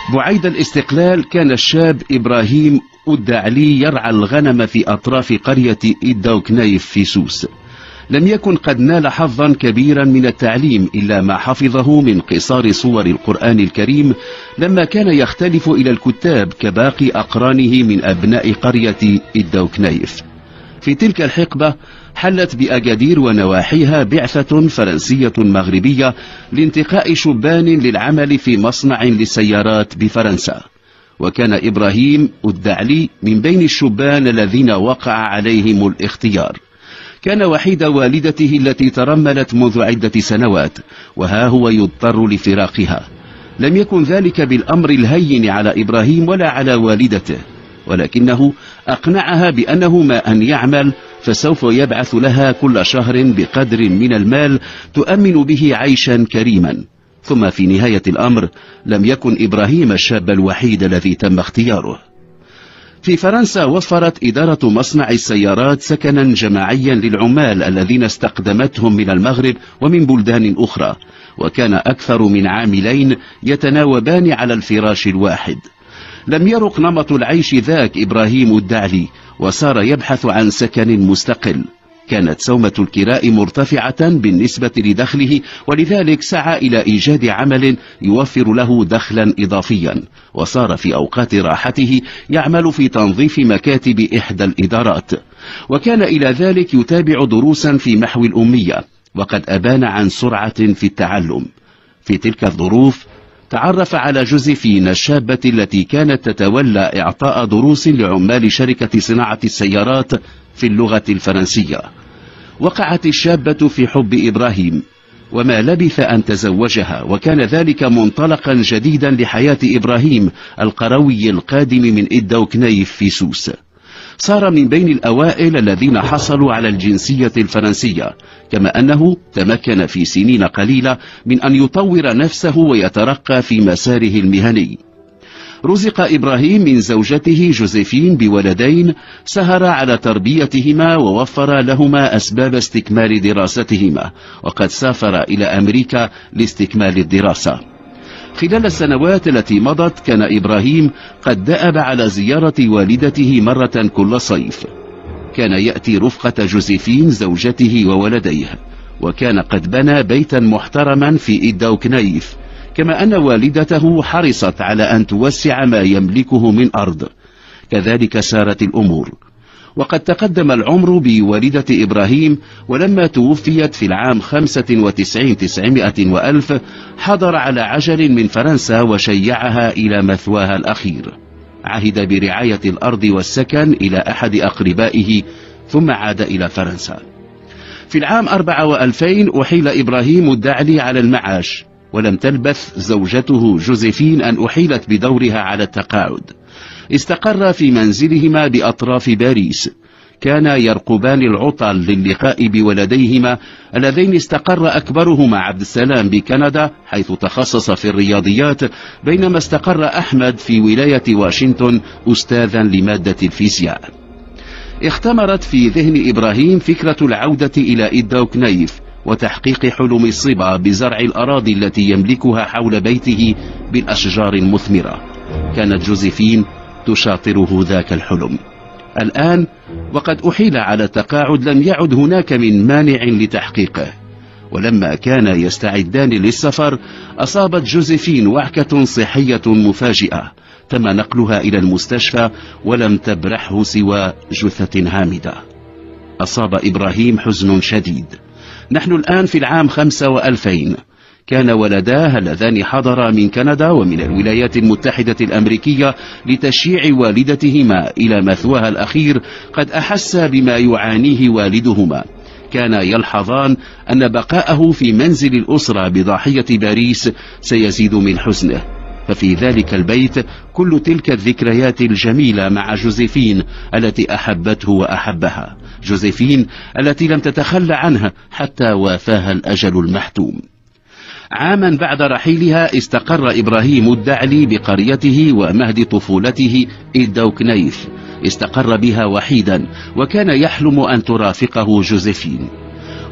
بعيد الاستقلال كان الشاب إبراهيم الدعلي يرعى الغنم في أطراف قرية إداوكنايف في سوس. لم يكن قد نال حظا كبيرا من التعليم إلا ما حفظه من قصار صور القرآن الكريم، لما كان يختلف إلى الكتاب كباقي أقرانه من أبناء قرية إداوكنايف. في تلك الحقبة حلت بأجادير ونواحيها بعثة فرنسية مغربية لانتقاء شبان للعمل في مصنع للسيارات بفرنسا، وكان إبراهيم الدعلي من بين الشبان الذين وقع عليهم الاختيار. كان وحيد والدته التي ترملت منذ عدة سنوات، وها هو يضطر لفراقها. لم يكن ذلك بالأمر الهين على إبراهيم ولا على والدته، ولكنه أقنعها بأنه ما أن يعمل فسوف يبعث لها كل شهر بقدر من المال تؤمن به عيشا كريما. ثم في نهاية الأمر لم يكن إبراهيم الشاب الوحيد الذي تم اختياره. في فرنسا وفرت إدارة مصنع السيارات سكنا جماعيا للعمال الذين استقدمتهم من المغرب ومن بلدان أخرى، وكان أكثر من عاملين يتناوبان على الفراش الواحد. لم يرق نمط العيش ذاك إبراهيم الدعلي، وصار يبحث عن سكن مستقل. كانت سومة الكراء مرتفعة بالنسبة لدخله، ولذلك سعى إلى إيجاد عمل يوفر له دخلا إضافيا، وصار في أوقات راحته يعمل في تنظيف مكاتب إحدى الإدارات، وكان إلى ذلك يتابع دروسا في محو الأمية، وقد أبان عن سرعة في التعلم. في تلك الظروف تعرف على جوزيفين الشابة التي كانت تتولى إعطاء دروس لعمال شركة صناعة السيارات في اللغة الفرنسية. وقعت الشابة في حب إبراهيم، وما لبث أن تزوجها، وكان ذلك منطلقا جديدا لحياة إبراهيم القروي القادم من إداوكنايف في سوس. صار من بين الأوائل الذين حصلوا على الجنسية الفرنسية، كما أنه تمكن في سنين قليلة من أن يطور نفسه ويترقى في مساره المهني. رزق إبراهيم من زوجته جوزيفين بولدين، سهر على تربيتهما ووفر لهما أسباب استكمال دراستهما، وقد سافر إلى أمريكا لاستكمال الدراسة. خلال السنوات التي مضت كان إبراهيم قد دأب على زيارة والدته مرة كل صيف. كان يأتي رفقة جوزيفين زوجته وولديه، وكان قد بنى بيتا محترما في إداوكنايف، كما أن والدته حرصت على أن توسع ما يملكه من أرض. كذلك سارت الأمور، وقد تقدم العمر بوالدة إبراهيم، ولما توفيت في العام 95 حضر على عجل من فرنسا وشيعها إلى مثواها الأخير. عهد برعاية الأرض والسكن إلى أحد أقربائه، ثم عاد إلى فرنسا. في العام 2004 أحيل إبراهيم الدعلي على المعاش، ولم تلبث زوجته جوزيفين أن أحيلت بدورها على التقاعد. استقر في منزلهما بأطراف باريس. كانا يرقبان العطل للقاء بولديهما اللذين استقر أكبرهما عبد السلام بكندا حيث تخصص في الرياضيات، بينما استقر أحمد في ولاية واشنطن أستاذا لمادة الفيزياء. اختمرت في ذهن إبراهيم فكرة العودة إلى إداوكنايف وتحقيق حلم الصبا بزرع الأراضي التي يملكها حول بيته بالأشجار المثمرة. كانت جوزيفين تشاطره ذاك الحلم. الآن وقد أحيل على التقاعد لم يعد هناك من مانع لتحقيقه، ولما كان يستعدان للسفر أصابت جوزيفين وعكة صحية مفاجئة، تم نقلها إلى المستشفى ولم تبرحه سوى جثة هامدة. أصاب إبراهيم حزن شديد. نحن الآن في العام 2005. كان ولداه اللذان حضرا من كندا ومن الولايات المتحدة الأمريكية لتشييع والدتهما إلى مثواها الأخير قد أحس بما يعانيه والدهما. كان يلحظان أن بقاءه في منزل الأسرة بضاحية باريس سيزيد من حزنه، ففي ذلك البيت كل تلك الذكريات الجميلة مع جوزيفين التي أحبته وأحبها، جوزيفين التي لم تتخلى عنها حتى وافاها الأجل المحتوم. عاما بعد رحيلها استقر إبراهيم الدعلي بقريته ومهد طفولته إداوكنايف. استقر بها وحيدا، وكان يحلم أن ترافقه جوزيفين.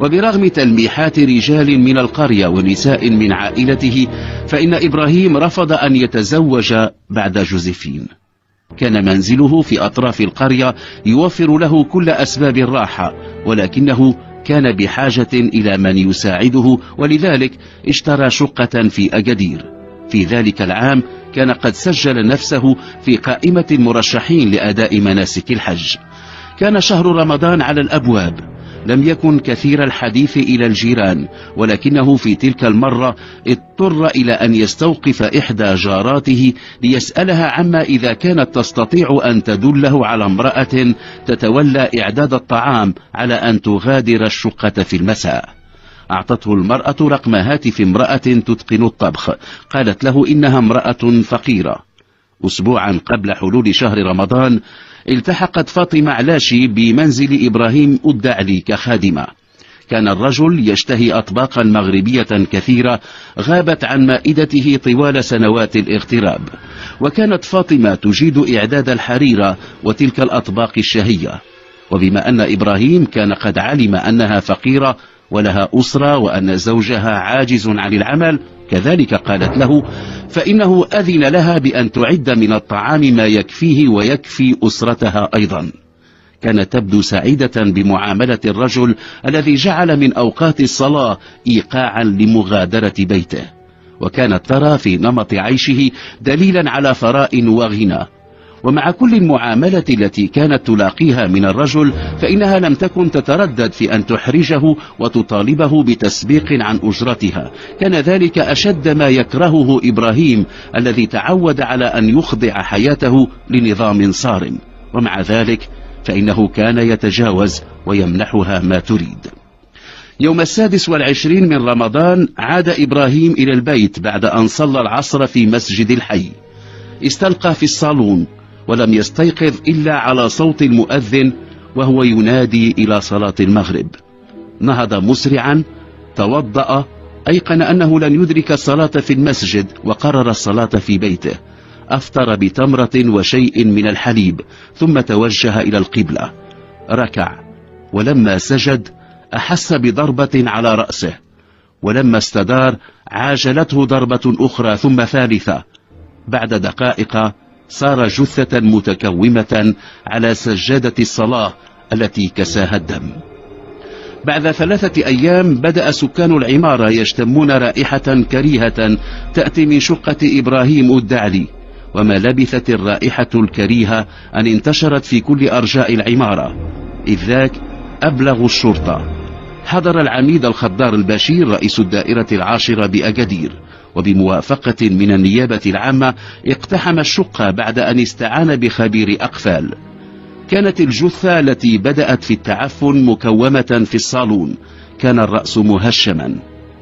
وبرغم تلميحات رجال من القرية ونساء من عائلته، فإن إبراهيم رفض أن يتزوج بعد جوزيفين. كان منزله في أطراف القرية يوفر له كل أسباب الراحة، ولكنه كان بحاجة إلى من يساعده، ولذلك اشترى شقة في أجدير. في ذلك العام كان قد سجل نفسه في قائمة المرشحين لأداء مناسك الحج. كان شهر رمضان على الأبواب. لم يكن كثير الحديث إلى الجيران، ولكنه في تلك المرة اضطر إلى أن يستوقف إحدى جاراته ليسألها عما إذا كانت تستطيع أن تدله على امرأة تتولى إعداد الطعام على أن تغادر الشقة في المساء. أعطته المرأة رقم هاتف امرأة تتقن الطبخ، قالت له إنها امرأة فقيرة. أسبوعا قبل حلول شهر رمضان التحقت فاطمة علاشي بمنزل إبراهيم الدعلي كخادمة. كان الرجل يشتهي أطباقا مغربية كثيرة غابت عن مائدته طوال سنوات الاغتراب، وكانت فاطمة تجيد إعداد الحريرة وتلك الأطباق الشهية. وبما أن إبراهيم كان قد علم أنها فقيرة ولها أسرة وأن زوجها عاجز عن العمل، كذلك قالت له، فإنه أذن لها بأن تعد من الطعام ما يكفيه ويكفي أسرتها أيضا. كانت تبدو سعيدة بمعاملة الرجل الذي جعل من أوقات الصلاة إيقاعا لمغادرة بيته، وكانت ترى في نمط عيشه دليلا على ثراء وغنى. ومع كل المعاملة التي كانت تلاقيها من الرجل، فإنها لم تكن تتردد في أن تحرجه وتطالبه بتسبيق عن أجرتها. كان ذلك أشد ما يكرهه إبراهيم الذي تعود على أن يخضع حياته لنظام صارم، ومع ذلك فإنه كان يتجاوز ويمنحها ما تريد. يوم 26 من رمضان عاد إبراهيم إلى البيت بعد أن صلى العصر في مسجد الحي. استلقى في الصالون ولم يستيقظ إلا على صوت المؤذن وهو ينادي إلى صلاة المغرب. نهض مسرعا، توضأ، أيقن أنه لن يدرك الصلاة في المسجد وقرر الصلاة في بيته. أفطر بتمرة وشيء من الحليب، ثم توجه إلى القبلة. ركع، ولما سجد أحس بضربة على رأسه، ولما استدار عاجلته ضربة أخرى ثم ثالثة. بعد دقائق صار جثة متكومة على سجادة الصلاة التي كساها الدم. بعد 3 أيام بدأ سكان العمارة يشتمون رائحة كريهة تأتي من شقة إبراهيم الدعلي، وما لبثت الرائحة الكريهة أن انتشرت في كل أرجاء العمارة. إذ ذاك أبلغوا الشرطة. حضر العميد الخضار البشير رئيس الدائرة العاشرة بأجدير، وبموافقة من النيابة العامة اقتحم الشقة بعد أن استعان بخبير أقفال. كانت الجثة التي بدأت في التعفن مكومة في الصالون، كان الرأس مهشما.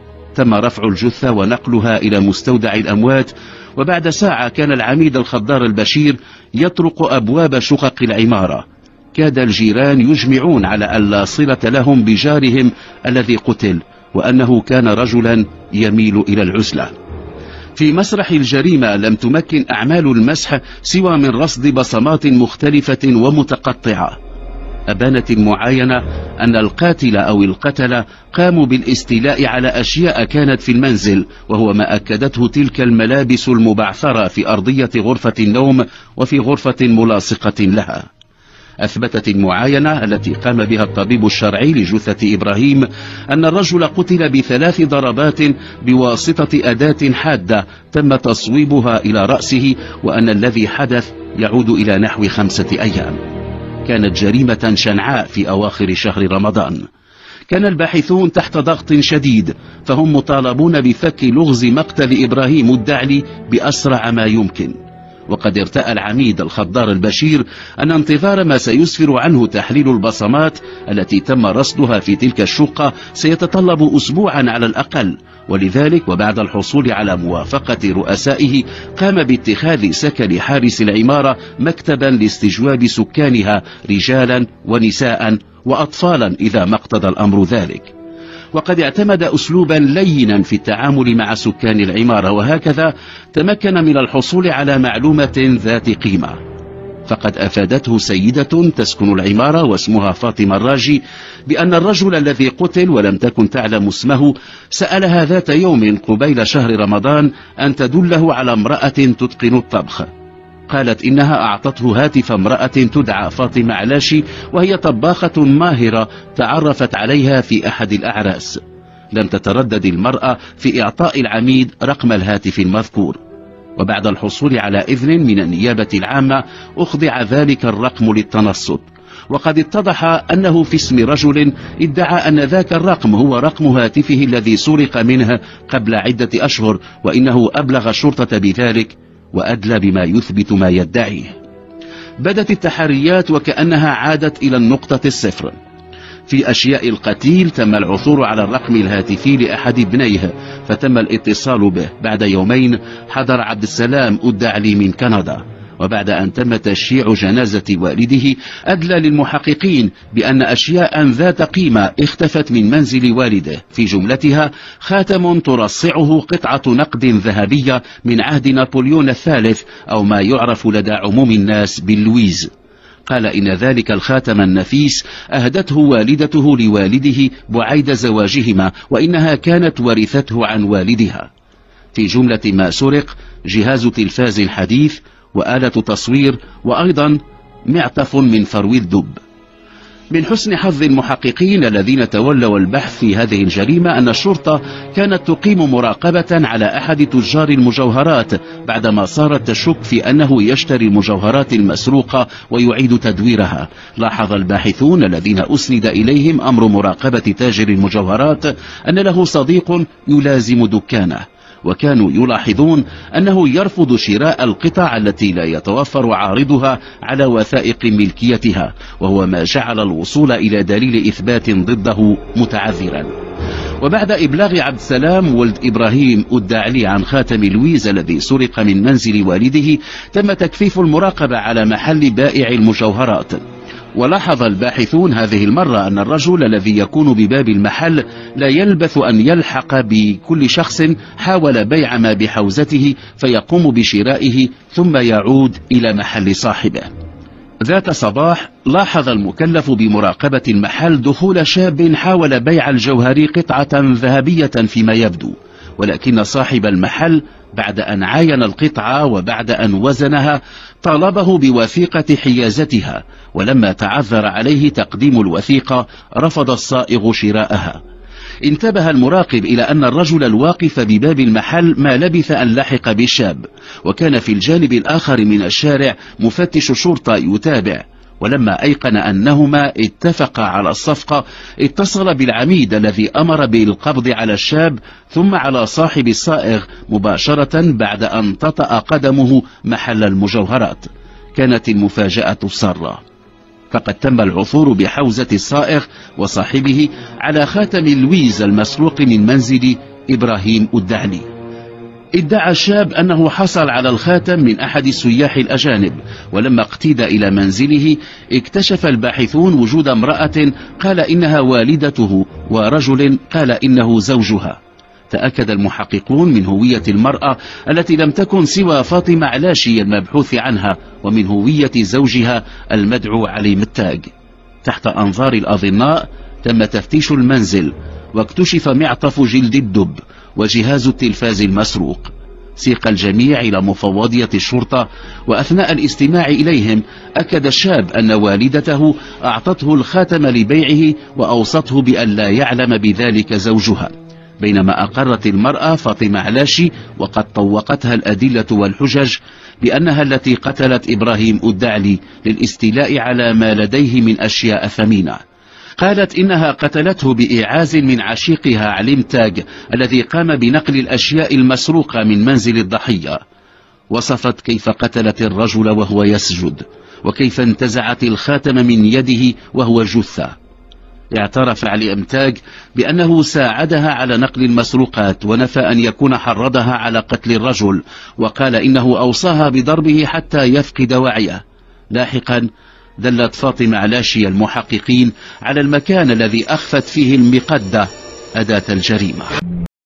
تم رفع الجثة ونقلها إلى مستودع الأموات، وبعد ساعة كان العميد الخضار البشير يطرق أبواب شقق العمارة. كاد الجيران يجمعون على أن لا صلة لهم بجارهم الذي قتل، وأنه كان رجلا يميل إلى العزلة. في مسرح الجريمة لم تمكن أعمال المسح سوى من رصد بصمات مختلفة ومتقطعة. أبانت المعاينة أن القاتل أو القتلة قاموا بالاستيلاء على أشياء كانت في المنزل، وهو ما أكدته تلك الملابس المبعثرة في أرضية غرفة النوم وفي غرفة ملاصقة لها. أثبتت المعاينة التي قام بها الطبيب الشرعي لجثة إبراهيم أن الرجل قتل ب3 ضربات بواسطة أداة حادة تم تصويبها إلى رأسه، وأن الذي حدث يعود إلى نحو 5 أيام. كانت جريمة شنعاء في أواخر شهر رمضان. كان الباحثون تحت ضغط شديد، فهم مطالبون بفك لغز مقتل إبراهيم الدعلي بأسرع ما يمكن. وقد ارتأى العميد الخضار البشير أن انتظار ما سيسفر عنه تحليل البصمات التي تم رصدها في تلك الشقة سيتطلب أسبوعا على الأقل، ولذلك وبعد الحصول على موافقة رؤسائه قام باتخاذ سكن حارس العمارة مكتبا لاستجواب سكانها رجالا ونساء وأطفالا إذا ما اقتضى الأمر ذلك. وقد اعتمد أسلوبا لينا في التعامل مع سكان العمارة، وهكذا تمكن من الحصول على معلومة ذات قيمة. فقد أفادته سيدة تسكن العمارة واسمها فاطمة الراجي بأن الرجل الذي قتل ولم تكن تعلم اسمه سألها ذات يوم قبيل شهر رمضان أن تدله على امرأة تتقن الطبخ. قالت إنها أعطته هاتف امرأة تدعى فاطمة علاشي، وهي طباخة ماهرة تعرفت عليها في أحد الأعراس. لم تتردد المرأة في إعطاء العميد رقم الهاتف المذكور، وبعد الحصول على إذن من النيابة العامة أخضع ذلك الرقم للتنصت. وقد اتضح أنه في اسم رجل ادعى أن ذاك الرقم هو رقم هاتفه الذي سرق منه قبل عدة أشهر، وإنه أبلغ الشرطة بذلك وأدلى بما يثبت ما يدعيه. بدت التحريات وكأنها عادت إلى النقطة الصفر. في أشياء القتيل تم العثور على الرقم الهاتفي لأحد ابنيه، فتم الاتصال به. بعد يومين حضر عبد السلام الدعلي من كندا، وبعد أن تم تشييع جنازة والده أدلى للمحققين بأن أشياء ذات قيمة اختفت من منزل والده، في جملتها خاتم ترصعه قطعة نقد ذهبية من عهد نابليون الثالث، أو ما يعرف لدى عموم الناس باللويز. قال إن ذلك الخاتم النفيس أهدته والدته لوالده بعيد زواجهما، وإنها كانت ورثته عن والدها. في جملة ما سرق جهاز تلفاز حديث وآلة تصوير، وأيضا معطف من فرو الدب. من حسن حظ المحققين الذين تولوا البحث في هذه الجريمة أن الشرطة كانت تقيم مراقبة على أحد تجار المجوهرات بعدما صارت تشك في أنه يشتري المجوهرات المسروقة ويعيد تدويرها. لاحظ الباحثون الذين أسند إليهم أمر مراقبة تاجر المجوهرات أن له صديق يلازم دكانه، وكانوا يلاحظون أنه يرفض شراء القطع التي لا يتوفر عارضها على وثائق ملكيتها، وهو ما جعل الوصول إلى دليل إثبات ضده متعذرا. وبعد إبلاغ عبد السلام ولد إبراهيم الدعلي عن خاتم لويز الذي سرق من منزل والده، تم تكثيف المراقبة على محل بائع المجوهرات. ولاحظ الباحثون هذه المرة أن الرجل الذي يكون بباب المحل لا يلبث أن يلحق بكل شخص حاول بيع ما بحوزته فيقوم بشرائه ثم يعود إلى محل صاحبه. ذات صباح لاحظ المكلف بمراقبة المحل دخول شاب حاول بيع الجوهري قطعة ذهبية فيما يبدو، ولكن صاحب المحل بعد أن عاين القطعة وبعد أن وزنها طالبه بوثيقة حيازتها، ولما تعذر عليه تقديم الوثيقة رفض الصائغ شراءها. انتبه المراقب إلى أن الرجل الواقف بباب المحل ما لبث أن لحق بالشاب، وكان في الجانب الآخر من الشارع مفتش شرطة يتابع. ولما أيقن أنهما اتفقا على الصفقة اتصل بالعميد الذي أمر بالقبض على الشاب ثم على صاحب الصائغ مباشرة بعد أن تطأ قدمه محل المجوهرات. كانت المفاجأة سارة، فقد تم العثور بحوزة الصائغ وصاحبه على خاتم لويز المسروق من منزل إبراهيم الدعلي. ادعى الشاب أنه حصل على الخاتم من أحد السياح الأجانب، ولما اقتيد إلى منزله اكتشف الباحثون وجود امرأة قال إنها والدته ورجل قال إنه زوجها. تأكد المحققون من هوية المرأة التي لم تكن سوى فاطمة علاشي المبحوث عنها، ومن هوية زوجها المدعو علي متاج. تحت أنظار الأظناء تم تفتيش المنزل واكتشف معطف جلد الدب وجهاز التلفاز المسروق. سيق الجميع إلى مفوضية الشرطة، وأثناء الاستماع إليهم أكد الشاب أن والدته أعطته الخاتم لبيعه وأوصته بأن لا يعلم بذلك زوجها، بينما أقرت المرأة فاطمة علاشي وقد طوقتها الأدلة والحجج بأنها التي قتلت إبراهيم الدعلي للاستيلاء على ما لديه من أشياء ثمينة. قالت إنها قتلته بإعاز من عشيقها علي متاج الذي قام بنقل الأشياء المسروقة من منزل الضحية. وصفت كيف قتلت الرجل وهو يسجد، وكيف انتزعت الخاتم من يده وهو جثة. اعترف علي متاج بأنه ساعدها على نقل المسروقات، ونفى أن يكون حرضها على قتل الرجل، وقال إنه أوصاها بضربه حتى يفقد وعيه. لاحقا دلت فاطمة علاشي المحققين على المكان الذي أخفت فيه المقدة أداة الجريمة.